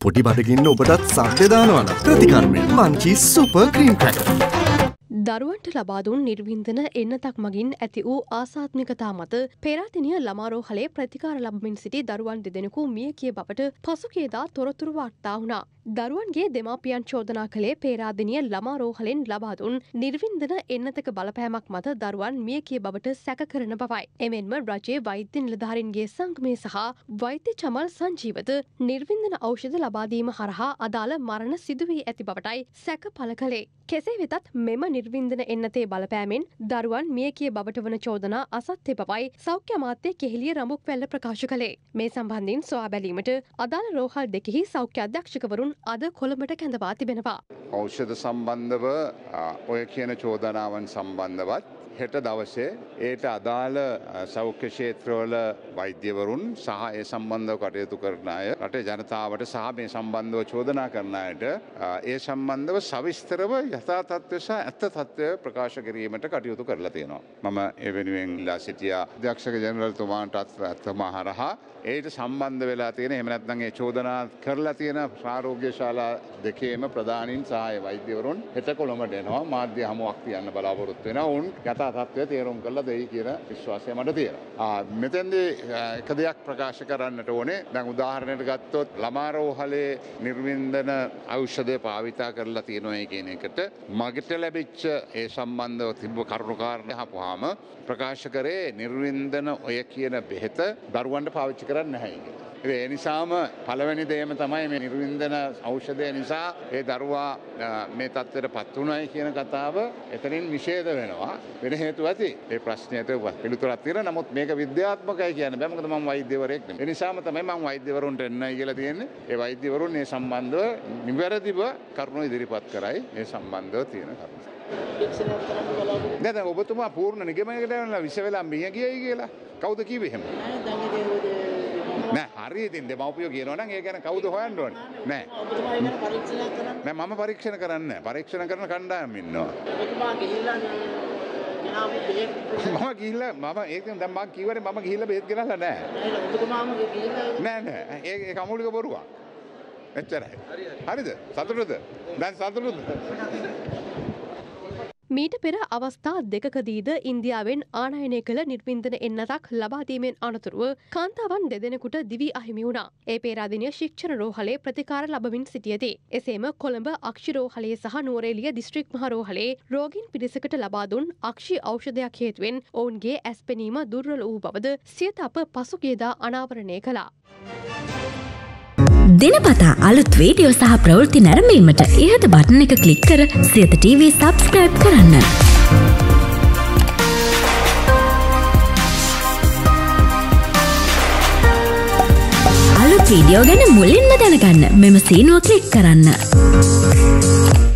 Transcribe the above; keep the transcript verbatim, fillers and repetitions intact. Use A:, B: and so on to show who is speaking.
A: පොටි බඩගින්න ඔබටත් සද්ද දානවා නම් ප්‍රතිකර්මය මංචි සුපර් ක්‍රීම් ක්‍රැකර්.
B: දරුවන්ට ලබා දුන් නිර්වින්දන එන්නතක් මගින් ඇති වූ ආසාත්මිකතා මත පෙරාදෙණිය ළමාරෝහලේ ප්‍රතිකාර ලබමින් සිටි දරුවන් දෙදෙනෙකු මිය ගිය බවට පසුගියදා තොරතුරු වාර්තා වුණා. දරුවන්ගේ දෙමාපියන් චෝදනා කළේ පේරාදෙණිය ළමාරෝහලෙන් ලබා දුන් නිර්වින්දන එන්නතක බලපෑමක් මත දරුවන් මිය ගිය බවට සැක කරන බවයි. එමෙන්ම රජයේ වෛද්‍ය නිලධාරීන්ගේ සංගමය සහ වෛද්‍ය චමල් සංජීවද නිර්වින්දන ඖෂධ ලබා දීම හරහා අදාළ මරණ සිදු වී ඇති බවටයි සැක පළ කළේ. කෙසේ වෙතත් මෙම නිර්වින්දන එන්නතේ බලපෑමෙන් දරුවන් මිය ගිය බවට වන චෝදනා අසත්‍ය බවයි සෞඛ්‍ය අමාත්‍ය කෙහෙලිය රඹුක්වැල්ල ප්‍රකාශ කළේ. මේ සම්බන්ධයෙන් සොයා බැලීමට අදාළ රෝහල් දෙකෙහි සෞඛ්‍ය අධ්‍යක්ෂකවරුන් අද කොළඹට කැඳවා තිබෙනවා.
C: ඖෂධ සම්බන්ධව ඔය කියන චෝදනාවන් සම්බන්ධවත් හෙට දවසේ ඒට අදාළ සෞඛ්‍ය ක්ෂේත්‍රවල වෛද්‍යවරුන් සහ ඒ සම්බන්ධව කටයුතු කරන අය රටේ ජනතාවට සහ මේ සම්බන්ධව චෝදනා කරන අයට ඒ සම්බන්ධව සවිස්තරව යථා තත්ත්වය සහ ඇත්ත තත්ත්වය ප්‍රකාශ කිරීමට කටයුතු කරලා තියෙනවා. මම ඒ වෙනුවෙන් ඉල්ලා සිටියා අධ්‍යක්ෂක ජනරල්තුමාටත් ඇත්තම හරහා ඒට සම්බන්ධ වෙලා තියෙන එහෙම නැත්නම් ඒ චෝදනා කරලා තියෙන ආරෝග්‍ය ශාලා දෙකේම ප්‍රධානීන් සහ ඒ වෛද්‍යවරුන් හෙට කොළඹට එනවා මාධ්‍ය හමුවක් තියන්න බලාපොරොත්තු වෙනවා. උන් යථා තත්ත්වය තේරුම් කරලා දෙයි කියන විශ්වාසය මට තියෙනවා. මෙතෙන්දී එක දෙයක් ප්‍රකාශ කරන්නට ඕනේ. දැන් උදාහරණයක් ගත්තොත් ළමාරෝහලේ නිර්වින්දන ඖෂධය භාවිතා කරලා තියෙනවා කියන එකට මගට ලැබිච්ච ඒ සම්බන්ධව තිබ්බ කරුණු කාරණා අහපුවාම ප්‍රකාශ කරේ නිර්වින්දන ඔය කියන බෙහෙත දරුවන්ට පාවිච්චි කරන්නේ නැහැ කියලා. ඒ නිසාම පළවෙනි දෙයම තමයි මේ නිර්වින්දන ඖෂධය නිසා ඒ දරුවා මේ තත්ත්වයට පත් වුණායි කියන කතාව එතනින් නිෂේධ වෙනවා. වෙන හේතු ඇති. ඒ ප්‍රශ්නයට පිළිතුරක් තියෙනවා. නමුත් මේක විද්‍යාත්මකයි කියන්න බෑ. මොකද මම වෛද්‍යවරයෙක් නෙමෙයි. ඒ නිසාම තමයි මම වෛද්‍යවරුන්ට එන්නයි කියලා තියෙන්නේ. ඒ වෛද්‍යවරුන් මේ සම්බන්ධව නිවැරදිව කරුණු ඉදිරිපත් කරයි. මේ සම්බන්ධව තියෙන කරුණු. දැන් ඔබතුමා පූර්ණ නිගමනයකට යනවා විස වෙලා මිය ගියයි කියලා. කවුද කිව්වේ එහෙම? නෑ හරි ඉතින් දෙමව්පියෝ කියනවා නම් ඒ ගැන කවුද හොයන්න ඕනේ? නෑ. ඔබතුමා ඒ ගැන පරීක්ෂණයක් කරන්නේ? නෑ මම පරීක්ෂණ කරන්නේ නෑ. පරීක්ෂණ කරන කණ්ඩායම් ඉන්නවා. ඔබතුමා ගිහිල්ලා මම ගිහිල්ලා මම ඒක දැන් මම කිව්වනේ මම ගිහිල්ලා බෙහෙත් ගෙනල්ලා නෑ. නෑ ඔබතුමාම ගිහිල්ලා නෑ නෑ ඒ කමුලික බොරුවක්. එච්චරයි. හරිද? සතුටුද? දැන් සතුටුද?
B: මීට පෙර අවස්ථා දෙකකදීද ඉන්දියාවෙන් ආනයනය කළ නිර්වින්දන එන්නතක් ලබා දීමෙන් අනතුරුව කාන්තාවන් දෙදෙනෙකුට දිවි අහිමි වුණා. ඒ පේරාදෙණිය ශික්ෂණ රෝහලේ ප්‍රතිකාර ලබමින් සිටියදී. එසේම කොළඹ අක්ෂි රෝහලේ සහ නුවරඑළිය දිස්ත්‍රික් මහ රෝහලේ රෝගීන් පිරිසකට ලබා දුන් අක්ෂි ඖෂධයක් හේතුවෙන් ඔවුන්ගේ ඇස් පෙනීම දුර්වල වූ බවද සියත අප පසුගියදා අනාවරණය කළා.
D: දිනපතා අලුත් වීඩියෝ සහ ප්‍රවෘත්ති නැරඹීමට ඉහත බටන් එක ක්ලික් කර සියත ටීවී සබ්ස්ක්‍රයිබ් කරන්න. අලුත් වීඩියෝ ගැන මුලින්ම දැනගන්න මෙම සීනුව ක්ලික් කරන්න.